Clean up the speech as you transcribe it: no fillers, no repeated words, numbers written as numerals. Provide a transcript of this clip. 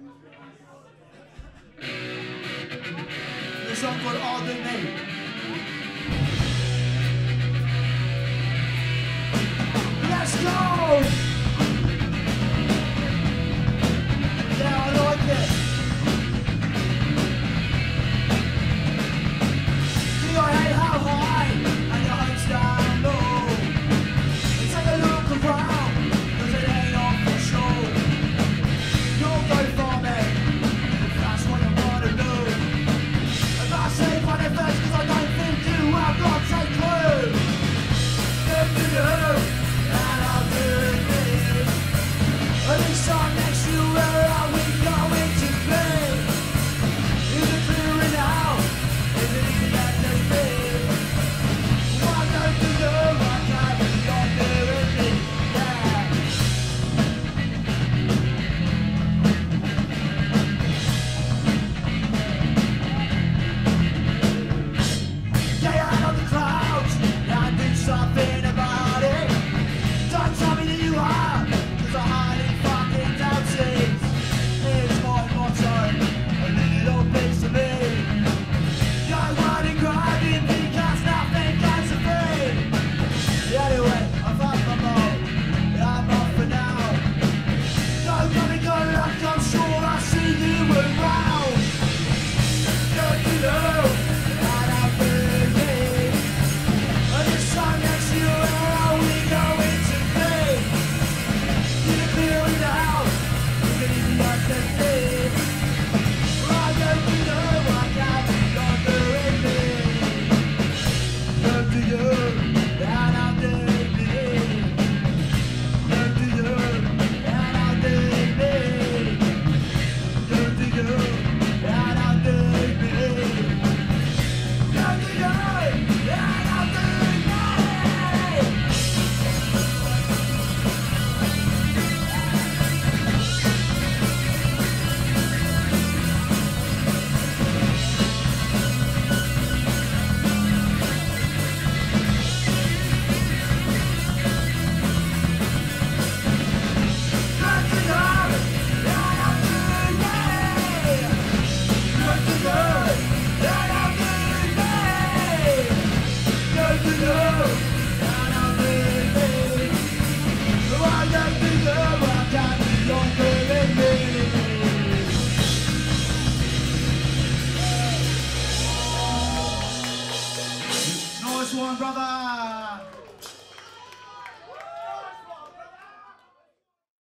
The song called All the Name. Let's go! Yeah, I like it. Do you hate how high and your hopes down low? Take a look around, cause it ain't official. You'll go for me, if that's what you wanna do. And I say manifest cause I don't think you have got a clue. Good to do, and I'll do this. And this time next year, where are we going to be? Is it clearing out? Is it easy as to be? What don't you do? What can you not do with me? Yeah. Yeah, out on the clouds, yeah, do something about it. Don't tell me that you are, cause I highly fucking doubt it. Here's my motto, a little piece of me. Go running, grinding, because nothing comes to free. Anyway, I've had my mom, I'm off for now. Don't come and go luck, I'm sure I'll see you around. Good to know, and I'm thinking. And this time next year, where are we going to be? You're clearing out, you can easy as to be.